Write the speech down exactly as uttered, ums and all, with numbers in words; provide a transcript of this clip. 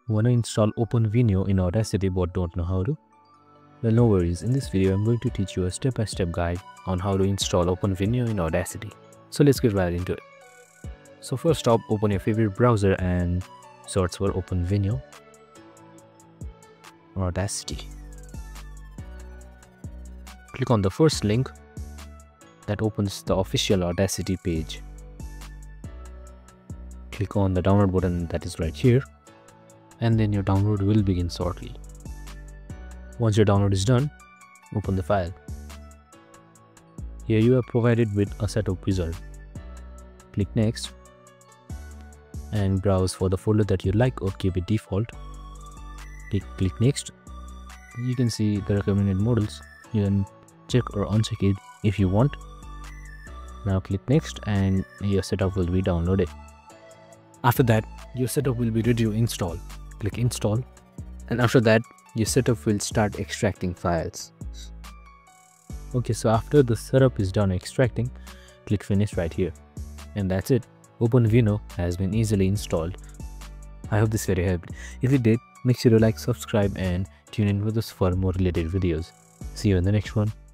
Want to install VINO in Audacity but don't know how to? Well, no worries. In this video, I'm going to teach you a step-by-step guide on how to install VINO in Audacity. So let's get right into it. So first up, open your favorite browser and search for VINO or Audacity. Click on the first link that opens the official Audacity page. Click on the download button that is right here, and then your download will begin shortly. Once your download is done, open the file. Here you are provided with a setup wizard. Click next and browse for the folder that you like or keep it default. Click, click next. You can see the recommended models. You can check or uncheck it if you want. Now click next and your setup will be downloaded. After that, your setup will be ready to install. Click install, and after that your setup will start extracting files. Okay, so after the setup is done extracting, click finish right here, and that's it. VINO has been easily installed. I hope this video helped. If it did, make sure to like, subscribe and tune in with us for more related videos. See you in the next one.